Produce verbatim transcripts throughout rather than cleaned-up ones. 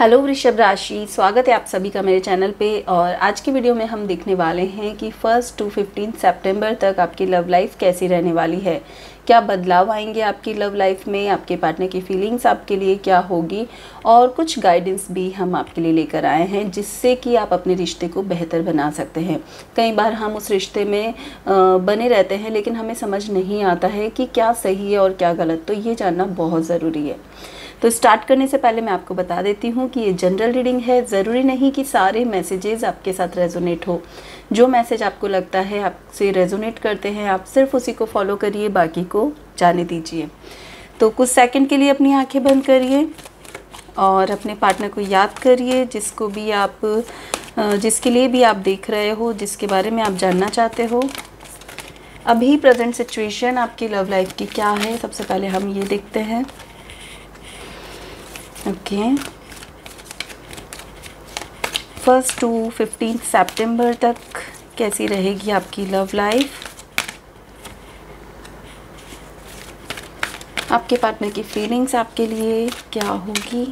Hello वृषभ राशि, स्वागत है आप सभी का मेरे चैनल पे। और आज की वीडियो में हम देखने वाले हैं कि फर्स्ट टू फिफ्टीन सितंबर तक आपकी लव लाइफ कैसी रहने वाली है, क्या बदलाव आएंगे आपकी लव लाइफ में, आपके पार्टनर की फीलिंग्स आपके लिए क्या होगी, और कुछ गाइडेंस भी हम आपके लिए लेकर आए हैं जिससे कि आप अपने रिश्ते को बेहतर बना सकते हैं। कई बार हम उस रिश्ते में बने रहते हैं लेकिन हमें समझ नहीं आता है कि क्या सही है और क्या गलत, तो ये जानना बहुत ज़रूरी है। तो स्टार्ट करने से पहले मैं आपको बता देती हूँ कि ये जनरल रीडिंग है, ज़रूरी नहीं कि सारे मैसेजेस आपके साथ रेजोनेट हो। जो मैसेज आपको लगता है आपसे रेजोनेट करते हैं, आप सिर्फ उसी को फॉलो करिए, बाकी को जाने दीजिए। तो कुछ सेकंड के लिए अपनी आंखें बंद करिए और अपने पार्टनर को याद करिए, जिसको भी आप जिसके लिए भी आप देख रहे हो, जिसके बारे में आप जानना चाहते हो। अभी प्रेजेंट सिचुएशन आपकी लव लाइफ की क्या है, सबसे पहले हम ये देखते हैं। ओके, फर्स्ट टू फिफ्टीन सितंबर तक कैसी रहेगी आपकी लव लाइफ, आपके पार्टनर की फीलिंग्स आपके लिए क्या होगी।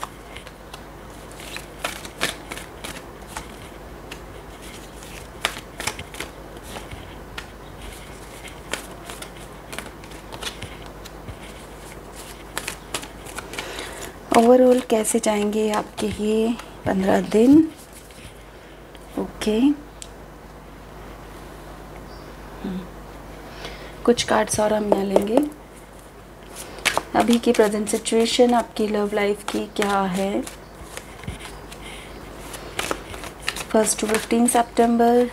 ओवरऑल कैसे जाएंगे आपके ये पंद्रह दिन। ओके, कुछ कार्ड्स और हम यहाँ लेंगे। अभी की प्रेजेंट सिचुएशन आपकी लव लाइफ की क्या है, फर्स्ट टू फिफ्टीन सितंबर।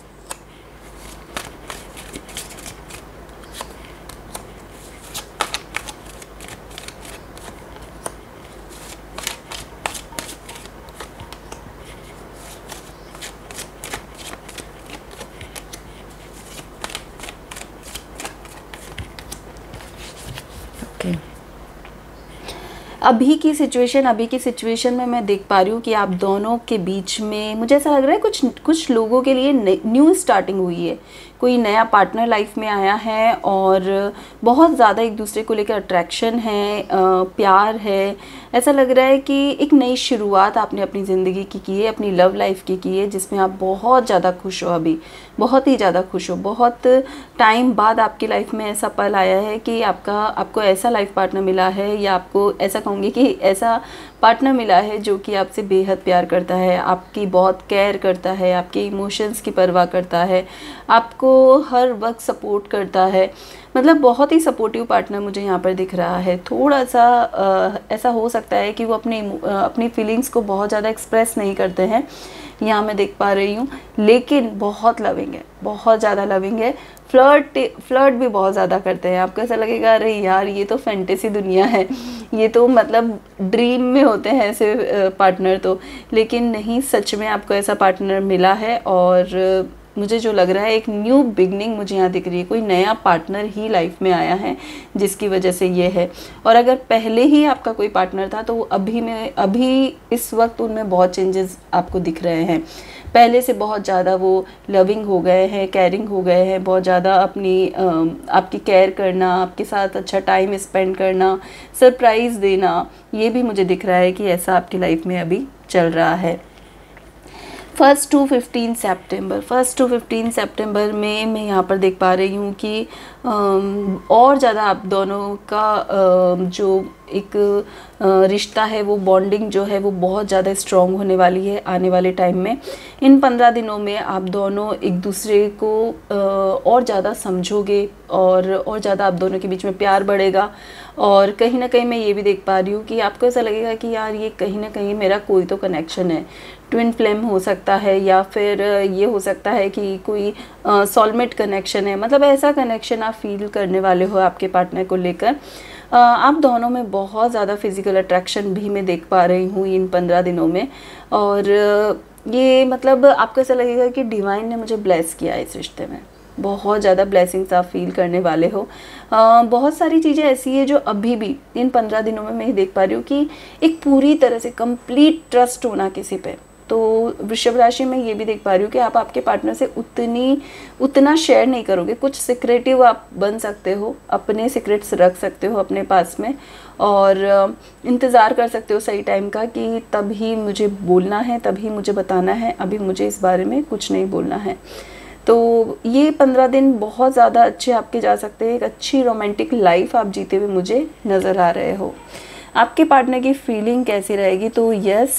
अभी की सिचुएशन अभी की सिचुएशन में मैं देख पा रही हूँ कि आप दोनों के बीच में मुझे ऐसा लग रहा है कुछ कुछ लोगों के लिए न्यू स्टार्टिंग हुई है। कोई नया पार्टनर लाइफ में आया है और बहुत ज़्यादा एक दूसरे को लेकर अट्रैक्शन है, प्यार है। ऐसा लग रहा है कि एक नई शुरुआत आपने अपनी ज़िंदगी की की है, अपनी लव लाइफ की की है, जिसमें आप बहुत ज़्यादा खुश हो, अभी बहुत ही ज़्यादा खुश हो। बहुत टाइम बाद आपकी लाइफ में ऐसा पल आया है कि आपका आपको ऐसा लाइफ पार्टनर मिला है, या आपको ऐसा कहूँगी कि ऐसा पार्टनर मिला है जो कि आपसे बेहद प्यार करता है, आपकी बहुत केयर करता है, आपके इमोशंस की परवाह करता है, आपको हर वक्त सपोर्ट करता है। मतलब बहुत ही सपोर्टिव पार्टनर मुझे यहाँ पर दिख रहा है। थोड़ा सा आ, ऐसा हो सकता है कि वो अपनी अपनी फीलिंग्स को बहुत ज़्यादा एक्सप्रेस नहीं करते हैं, यहाँ मैं देख पा रही हूँ, लेकिन बहुत लविंग है, बहुत ज़्यादा लविंग है। फ्लर्ट फ्लर्ट भी बहुत ज़्यादा करते हैं। आपको ऐसा लगेगा अरे यार ये तो फैंटेसी दुनिया है, ये तो मतलब ड्रीम में होते हैं ऐसे पार्टनर तो, लेकिन नहीं, सच में आपको ऐसा पार्टनर मिला है। और मुझे जो लग रहा है एक न्यू बिगनिंग मुझे यहाँ दिख रही है, कोई नया पार्टनर ही लाइफ में आया है जिसकी वजह से ये है। और अगर पहले ही आपका कोई पार्टनर था तो अभी में अभी इस वक्त उनमें बहुत चेंजेस आपको दिख रहे हैं। पहले से बहुत ज़्यादा वो लविंग हो गए हैं, केयरिंग हो गए हैं, बहुत ज़्यादा अपनी आपकी केयर करना, आपके साथ अच्छा टाइम स्पेंड करना, सरप्राइज़ देना, ये भी मुझे दिख रहा है कि ऐसा आपकी लाइफ में अभी चल रहा है। फर्स्ट टू फिफ्टीन सितंबर फर्स्ट टू फिफ्टीन सितंबर में मैं यहाँ पर देख पा रही हूँ कि और ज़्यादा आप दोनों का जो एक रिश्ता है, वो बॉन्डिंग जो है वो बहुत ज़्यादा स्ट्रॉन्ग होने वाली है आने वाले टाइम में। इन पंद्रह दिनों में आप दोनों एक दूसरे को और ज़्यादा समझोगे और और ज़्यादा आप दोनों के बीच में प्यार बढ़ेगा। और कहीं ना कहीं मैं ये भी देख पा रही हूँ कि आपको ऐसा लगेगा कि यार ये कहीं ना कहीं मेरा कोई तो कनेक्शन है, ट्विन फ्लेम हो सकता है, या फिर ये हो सकता है कि कोई सोलमेट कनेक्शन है। मतलब ऐसा कनेक्शन आप फील करने वाले हो आपके पार्टनर को लेकर। आप दोनों में बहुत ज़्यादा फिजिकल अट्रैक्शन भी मैं देख पा रही हूँ इन पंद्रह दिनों में। और ये मतलब आपको ऐसा लगेगा कि डिवाइन ने मुझे ब्लेस किया है इस रिश्ते में, बहुत ज़्यादा ब्लेसिंग्स आप फील करने वाले हो। आ, बहुत सारी चीज़ें ऐसी है जो अभी भी इन पंद्रह दिनों में मैं देख पा रही हूँ कि एक पूरी तरह से कंप्लीट ट्रस्ट होना किसी पे, तो वृषभ राशि में ये भी देख पा रही हूँ कि आप आपके पार्टनर से उतनी उतना शेयर नहीं करोगे। कुछ सिक्रेटिव आप बन सकते हो, अपने सीक्रेट्स रख सकते हो अपने पास में, और इंतज़ार कर सकते हो सही टाइम का कि तभी मुझे बोलना है, तभी मुझे बताना है, अभी मुझे इस बारे में कुछ नहीं बोलना है। तो ये पंद्रह दिन बहुत ज़्यादा अच्छे आपके जा सकते हैं। एक अच्छी रोमांटिक लाइफ आप जीते हुए मुझे नज़र आ रहे हो। आपके पार्टनर की फीलिंग कैसी रहेगी? तो यस,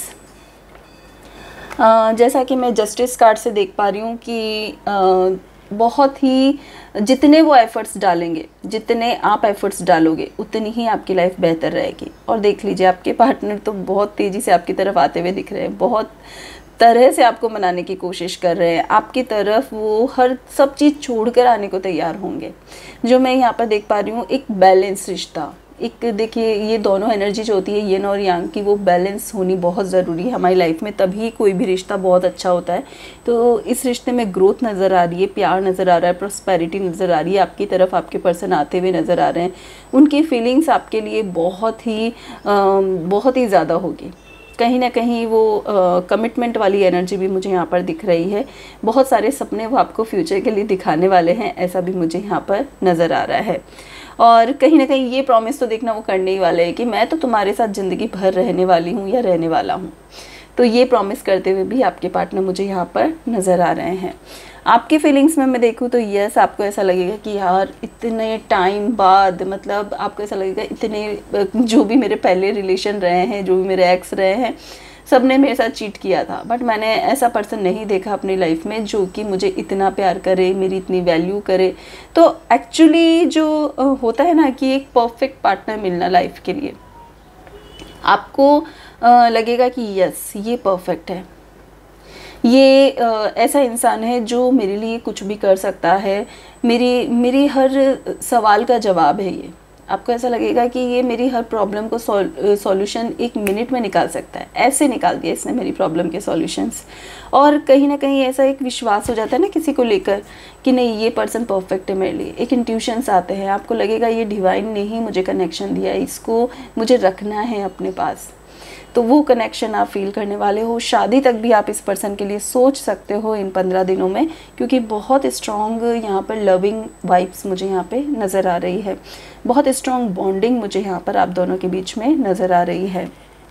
जैसा कि मैं जस्टिस कार्ड से देख पा रही हूँ कि आ, बहुत ही जितने वो एफ़र्ट्स डालेंगे, जितने आप एफ़र्ट्स डालोगे, उतनी ही आपकी लाइफ बेहतर रहेगी। और देख लीजिए आपके पार्टनर तो बहुत तेज़ी से आपकी तरफ आते हुए दिख रहे हैं, बहुत तरह से आपको मनाने की कोशिश कर रहे हैं, आपकी तरफ वो हर सब चीज़ छोड़कर आने को तैयार होंगे। जो मैं यहाँ पर देख पा रही हूँ एक बैलेंस रिश्ता, एक देखिए ये दोनों एनर्जी जो होती है येन और यांग की, वो बैलेंस होनी बहुत ज़रूरी है हमारी लाइफ में, तभी कोई भी रिश्ता बहुत अच्छा होता है। तो इस रिश्ते में ग्रोथ नज़र आ रही है, प्यार नज़र आ रहा है, प्रोस्पेरिटी नज़र आ रही है, आपकी तरफ आपके पर्सन आते हुए नज़र आ रहे हैं। उनकी फीलिंग्स आपके लिए बहुत ही बहुत ही ज़्यादा होगी। कहीं ना कहीं वो कमिटमेंट वाली एनर्जी भी मुझे यहाँ पर दिख रही है। बहुत सारे सपने वो आपको फ्यूचर के लिए दिखाने वाले हैं, ऐसा भी मुझे यहाँ पर नज़र आ रहा है। और कहीं ना कहीं ये प्रॉमिस तो देखना वो करने ही वाले हैं कि मैं तो तुम्हारे साथ ज़िंदगी भर रहने वाली हूँ या रहने वाला हूँ। तो ये प्रॉमिस करते हुए भी आपके पार्टनर मुझे यहाँ पर नज़र आ रहे हैं। आपकी फीलिंग्स में मैं देखूँ तो यस, आपको ऐसा लगेगा कि यार इतने टाइम बाद, मतलब आपको ऐसा लगेगा इतने जो भी मेरे पहले रिलेशन रहे हैं, जो भी मेरे एक्स रहे हैं, सब ने मेरे साथ चीट किया था, बट मैंने ऐसा पर्सन नहीं देखा अपनी लाइफ में जो कि मुझे इतना प्यार करे, मेरी इतनी वैल्यू करे। तो एक्चुअली जो होता है ना कि एक परफेक्ट पार्टनर मिलना लाइफ के लिए, आपको लगेगा कि यस ये परफेक्ट है, ये ऐसा इंसान है जो मेरे लिए कुछ भी कर सकता है, मेरी मेरी हर सवाल का जवाब है ये। आपको ऐसा लगेगा कि ये मेरी हर प्रॉब्लम को सॉल्यूशन एक मिनट में निकाल सकता है, ऐसे निकाल दिया इसने मेरी प्रॉब्लम के सॉल्यूशंस। और कहीं ना कहीं ऐसा एक विश्वास हो जाता है ना किसी को लेकर कि नहीं ये पर्सन परफेक्ट है मेरे लिए। एक इंट्यूशंस आते हैं, आपको लगेगा ये डिवाइन ने ही मुझे कनेक्शन दिया है, इसको मुझे रखना है अपने पास। तो वो कनेक्शन आप फील करने वाले हो। शादी तक भी आप इस पर्सन के लिए सोच सकते हो इन पंद्रह दिनों में, क्योंकि बहुत स्ट्रॉन्ग यहाँ पर लविंग वाइब्स मुझे यहाँ पे नज़र आ रही है, बहुत स्ट्रॉन्ग बॉन्डिंग मुझे यहाँ पर आप दोनों के बीच में नज़र आ रही है।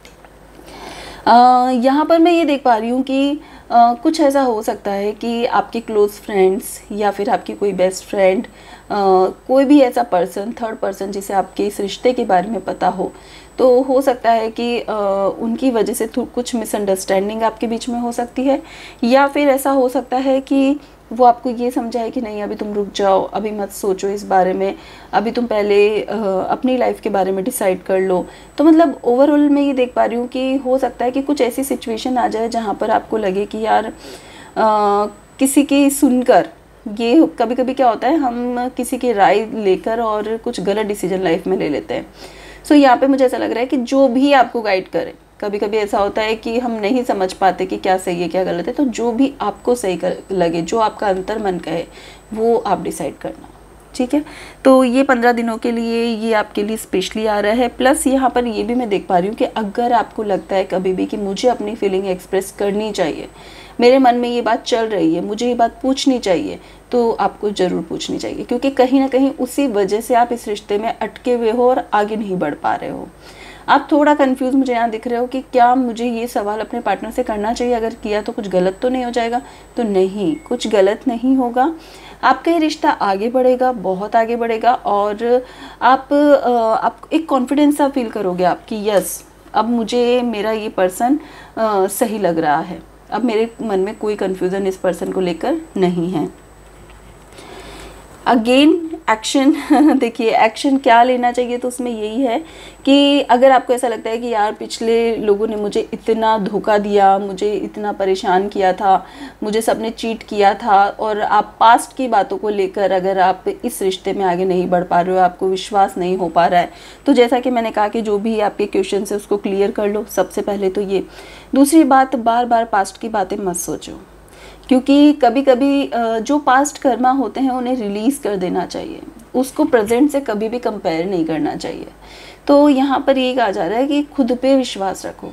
यहाँ पर मैं ये देख पा रही हूँ कि Uh, कुछ ऐसा हो सकता है कि आपके क्लोज फ्रेंड्स या फिर आपकी कोई बेस्ट फ्रेंड, uh, कोई भी ऐसा पर्सन, थर्ड पर्सन जिसे आपके इस रिश्ते के बारे में पता हो, तो हो सकता है कि uh, उनकी वजह से कुछ मिसअंडरस्टैंडिंग आपके बीच में हो सकती है। या फिर ऐसा हो सकता है कि वो आपको ये समझाए कि नहीं अभी तुम रुक जाओ, अभी मत सोचो इस बारे में, अभी तुम पहले अपनी लाइफ के बारे में डिसाइड कर लो। तो मतलब ओवरऑल मैं ये देख पा रही हूँ कि हो सकता है कि कुछ ऐसी सिचुएशन आ जाए जहाँ पर आपको लगे कि यार आ, किसी की सुनकर, ये कभी कभी क्या होता है हम किसी की राय लेकर और कुछ गलत डिसीजन लाइफ में ले लेते हैं। सो यहाँ पे मुझे ऐसा लग रहा है कि जो भी आपको गाइड करे, कभी कभी ऐसा होता है कि हम नहीं समझ पाते कि क्या सही है क्या गलत है, तो जो भी आपको सही कर लगे, जो आपका अंतर मन कहे, वो आप डिसाइड करना, ठीक है। तो ये पंद्रह दिनों के लिए ये आपके लिए स्पेशली आ रहा है। प्लस यहाँ पर ये भी मैं देख पा रही हूँ कि अगर आपको लगता है कभी भी कि मुझे अपनी फीलिंग एक्सप्रेस करनी चाहिए, मेरे मन में ये बात चल रही है, मुझे ये बात पूछनी चाहिए, तो आपको ज़रूर पूछनी चाहिए, क्योंकि कहीं ना कहीं उसी वजह से आप इस रिश्ते में अटके हुए हो और आगे नहीं बढ़ पा रहे हो। आप थोड़ा कंफ्यूज मुझे यहाँ दिख रहे हो कि क्या मुझे ये सवाल अपने पार्टनर से करना चाहिए, अगर किया तो कुछ गलत तो नहीं हो जाएगा। तो नहीं, कुछ गलत नहीं होगा, आपका ये रिश्ता आगे बढ़ेगा, बहुत आगे बढ़ेगा। और आप आप एक कॉन्फिडेंस सा फील करोगे आप कि यस अब मुझे मेरा ये पर्सन सही लग रहा है, अब मेरे मन में कोई कन्फ्यूज़न इस पर्सन को लेकर नहीं है। अगेन एक्शन देखिए एक्शन क्या लेना चाहिए, तो उसमें यही है कि अगर आपको ऐसा लगता है कि यार पिछले लोगों ने मुझे इतना धोखा दिया, मुझे इतना परेशान किया था, मुझे सबने चीट किया था, और आप पास्ट की बातों को लेकर अगर आप इस रिश्ते में आगे नहीं बढ़ पा रहे हो, आपको विश्वास नहीं हो पा रहा है, तो जैसा कि मैंने कहा कि जो भी आपके क्वेश्चन है उसको क्लियर कर लो सबसे पहले तो ये। दूसरी बात, बार बार पास्ट की बातें मत सोचो, क्योंकि कभी कभी जो पास्ट कर्मा होते हैं उन्हें रिलीज़ कर देना चाहिए, उसको प्रेजेंट से कभी भी कंपेयर नहीं करना चाहिए। तो यहाँ पर ये कहा जा रहा है कि खुद पे विश्वास रखो,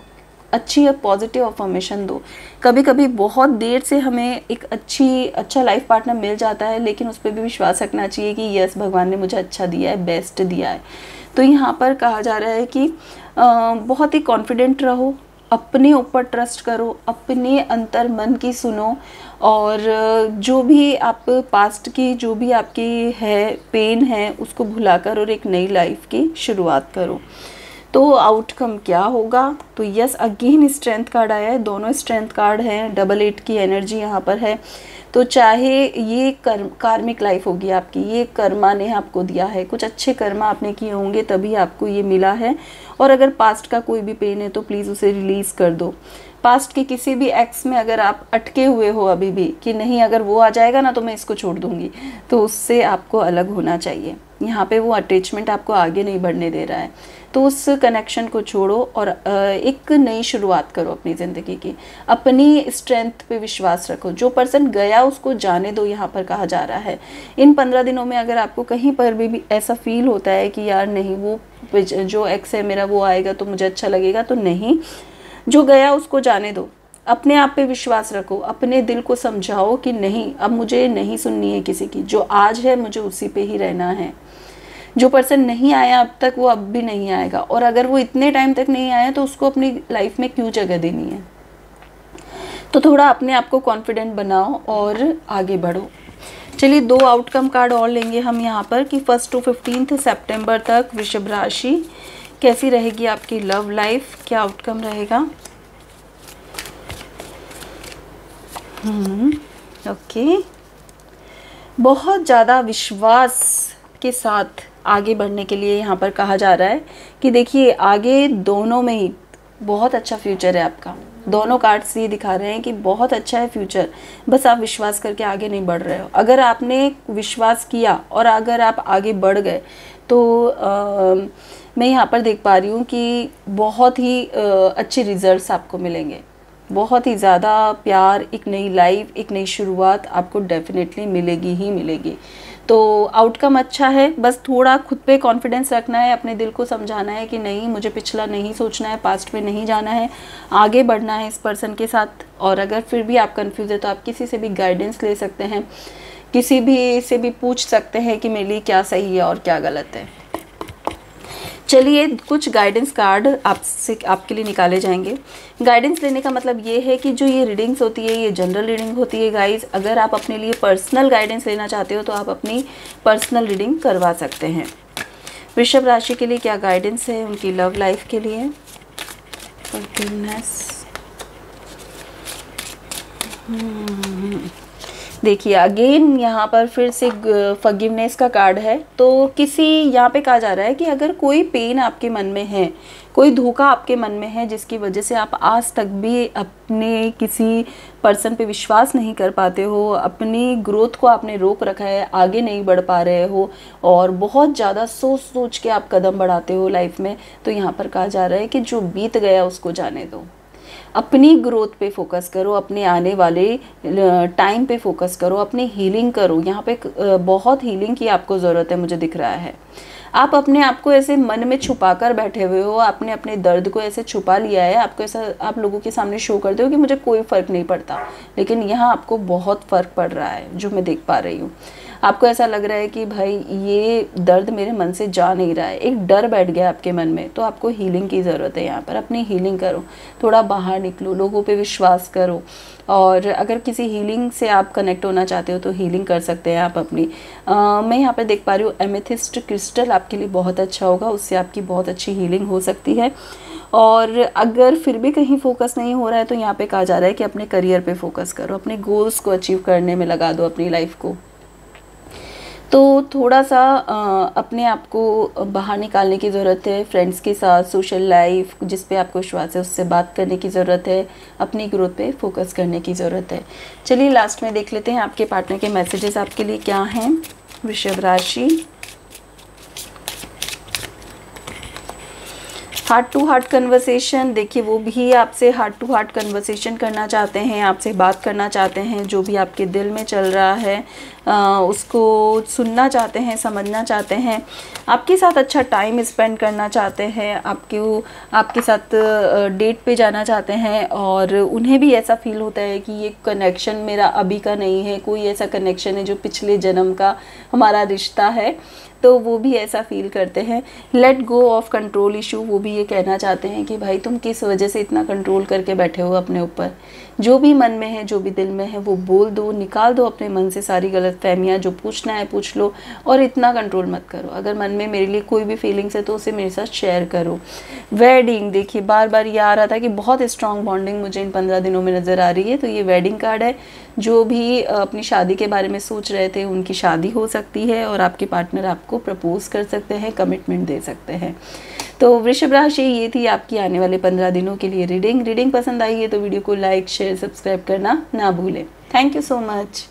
अच्छी और पॉजिटिव अफर्मेशन दो। कभी कभी बहुत देर से हमें एक अच्छी अच्छा लाइफ पार्टनर मिल जाता है, लेकिन उस पर भी विश्वास रखना चाहिए कि यस भगवान ने मुझे अच्छा दिया है, बेस्ट दिया है। तो यहाँ पर कहा जा रहा है कि आ, बहुत ही कॉन्फिडेंट रहो, अपने ऊपर ट्रस्ट करो, अपने अंतर मन की सुनो, और जो भी आप पास्ट की जो भी आपकी है पेन है उसको भुलाकर और एक नई लाइफ की शुरुआत करो। तो आउटकम क्या होगा? तो यस अगेन स्ट्रेंथ कार्ड आया है, दोनों स्ट्रेंथ कार्ड हैं, डबल एट की एनर्जी यहाँ पर है। तो चाहे ये कर्म कार्मिक लाइफ होगी आपकी, ये कर्मा ने आपको दिया है, कुछ अच्छे कर्मा आपने किए होंगे तभी आपको ये मिला है। और अगर पास्ट का कोई भी पेन है तो प्लीज़ उसे रिलीज़ कर दो। पास्ट के किसी भी एक्स में अगर आप अटके हुए हो अभी भी कि नहीं अगर वो आ जाएगा ना तो मैं इसको छोड़ दूंगी, तो उससे आपको अलग होना चाहिए। यहाँ पे वो अटैचमेंट आपको आगे नहीं बढ़ने दे रहा है, तो उस कनेक्शन को छोड़ो और एक नई शुरुआत करो अपनी ज़िंदगी की। अपनी स्ट्रेंथ पे विश्वास रखो। जो पर्सन गया उसको जाने दो, यहाँ पर कहा जा रहा है। इन पंद्रह दिनों में अगर आपको कहीं पर भी, भी ऐसा फील होता है कि यार नहीं वो जो एक्स है मेरा वो आएगा तो मुझे अच्छा लगेगा, तो नहीं, जो गया उसको जाने दो। अपने आप पे विश्वास रखो, अपने दिल को समझाओ कि नहीं अब मुझे नहीं सुननी है किसी की, जो आज है मुझे उसी पे ही रहना है। जो पर्सन नहीं आया अब तक वो अब भी नहीं आएगा, और अगर वो इतने टाइम तक नहीं आया तो उसको अपनी लाइफ में क्यों जगह देनी है। तो थोड़ा अपने आप को कॉन्फिडेंट बनाओ और आगे बढ़ो। चलिए दो आउटकम कार्ड और लेंगे हम यहाँ पर कि फर्स्ट टू फिफ्टींथ सितंबर तक वृषभ राशि कैसी रहेगी आपकी लव लाइफ, क्या आउटकम रहेगा। हम्म ओके, बहुत ज़्यादा विश्वास के साथ आगे बढ़ने के लिए यहाँ पर कहा जा रहा है कि देखिए आगे दोनों में ही बहुत अच्छा फ्यूचर है आपका। दोनों कार्ड्स ये दिखा रहे हैं कि बहुत अच्छा है फ्यूचर, बस आप विश्वास करके आगे नहीं बढ़ रहे हो। अगर आपने विश्वास किया और अगर आप आगे बढ़ गए तो आ, मैं यहाँ पर देख पा रही हूँ कि बहुत ही आ, अच्छे रिजल्ट्स आपको मिलेंगे। बहुत ही ज़्यादा प्यार, एक नई लाइफ, एक नई शुरुआत आपको डेफिनेटली मिलेगी ही मिलेगी। तो आउटकम अच्छा है, बस थोड़ा खुद पे कॉन्फिडेंस रखना है, अपने दिल को समझाना है कि नहीं मुझे पिछला नहीं सोचना है, पास्ट में नहीं जाना है, आगे बढ़ना है इस पर्सन के साथ। और अगर फिर भी आप कंफ्यूज है तो आप किसी से भी गाइडेंस ले सकते हैं, किसी भी से भी पूछ सकते हैं कि मेरे लिए क्या सही है और क्या गलत है। चलिए कुछ गाइडेंस कार्ड आपसे आपके लिए निकाले जाएंगे। गाइडेंस लेने का मतलब ये है कि जो ये रीडिंग्स होती है ये जनरल रीडिंग होती है गाइस। अगर आप अपने लिए पर्सनल गाइडेंस लेना चाहते हो तो आप अपनी पर्सनल रीडिंग करवा सकते हैं। वृषभ राशि के लिए क्या गाइडेंस है उनकी लव लाइफ के लिए। फॉरगिवनेस, देखिए अगेन यहाँ पर फिर से फॉरगिवनेस का कार्ड है। तो किसी यहाँ पे कहा जा रहा है कि अगर कोई पेन आपके मन में है, कोई धोखा आपके मन में है जिसकी वजह से आप आज तक भी अपने किसी पर्सन पे विश्वास नहीं कर पाते हो, अपनी ग्रोथ को आपने रोक रखा है, आगे नहीं बढ़ पा रहे हो और बहुत ज़्यादा सोच सोच के आप कदम बढ़ाते हो लाइफ में, तो यहाँ पर कहा जा रहा है कि जो बीत गया उसको जाने दो। अपनी ग्रोथ पे फोकस करो, अपने आने वाले टाइम पे फोकस करो, अपनी हीलिंग करो। यहाँ पे बहुत हीलिंग की आपको ज़रूरत है मुझे दिख रहा है। आप अपने आप को ऐसे मन में छुपा कर बैठे हुए हो, आपने अपने दर्द को ऐसे छुपा लिया है, आपको ऐसा आप लोगों के सामने शो करते हो कि मुझे कोई फ़र्क नहीं पड़ता, लेकिन यहाँ आपको बहुत फ़र्क पड़ रहा है जो मैं देख पा रही हूँ। आपको ऐसा लग रहा है कि भाई ये दर्द मेरे मन से जा नहीं रहा है, एक डर बैठ गया आपके मन में, तो आपको हीलिंग की ज़रूरत है। यहाँ पर अपनी हीलिंग करो, थोड़ा बाहर निकलो, लोगों पे विश्वास करो, और अगर किसी हीलिंग से आप कनेक्ट होना चाहते हो तो हीलिंग कर सकते हैं आप अपनी। आ, मैं यहाँ पर देख पा रही हूँ एमेथिस्ट क्रिस्टल आपके लिए बहुत अच्छा होगा, उससे आपकी बहुत अच्छी हीलिंग हो सकती है। और अगर फिर भी कहीं फोकस नहीं हो रहा है तो यहाँ पे कहा जा रहा है कि अपने करियर पे फोकस करो, अपने गोल्स को अचीव करने में लगा दो अपनी लाइफ को। तो थोड़ा सा आ, अपने आप को बाहर निकालने की ज़रूरत है, फ्रेंड्स के साथ सोशल लाइफ जिस पे आपको विश्वास है उससे बात करने की ज़रूरत है, अपनी ग्रोथ पे फोकस करने की ज़रूरत है। चलिए लास्ट में देख लेते हैं आपके पार्टनर के मैसेजेस आपके लिए क्या हैं। वृषभ राशि, हार्ट टू हार्ट कन्वर्सेशन, देखिए वो भी आपसे हार्ट टू हार्ट कन्वर्सेशन करना चाहते हैं, आपसे बात करना चाहते हैं, जो भी आपके दिल में चल रहा है आ, उसको सुनना चाहते हैं, समझना चाहते हैं, आपके साथ अच्छा टाइम स्पेंड करना चाहते हैं, आपको आपके साथ डेट पे जाना चाहते हैं, और उन्हें भी ऐसा फील होता है कि ये कनेक्शन मेरा अभी का नहीं है, कोई ऐसा कनेक्शन है जो पिछले जन्म का हमारा रिश्ता है, तो वो भी ऐसा फील करते हैं। Let go of control issue, वो भी ये कहना चाहते हैं कि भाई तुम किस वजह से इतना कंट्रोल करके बैठे हो अपने ऊपर, जो भी मन में है, जो भी दिल में है वो बोल दो, निकाल दो अपने मन से सारी गलत फहमियाँ, जो पूछना है पूछ लो, और इतना कंट्रोल मत करो। अगर मन में मेरे लिए कोई भी फीलिंग्स है तो उसे मेरे साथ शेयर करो। वेडिंग, देखिए बार बार ये आ रहा था कि बहुत स्ट्रॉन्ग बॉन्डिंग मुझे इन पंद्रह दिनों में नज़र आ रही है, तो ये वेडिंग कार्ड है। जो भी अपनी शादी के बारे में सोच रहे थे उनकी शादी हो सकती है, और आपके पार्टनर आपको प्रपोज कर सकते हैं, कमिटमेंट दे सकते हैं। तो वृषभ राशि, ये थी आपकी आने वाले पंद्रह दिनों के लिए रीडिंग। रीडिंग पसंद आई है तो वीडियो को लाइक शेयर सब्सक्राइब करना ना भूलें। Thank you so much.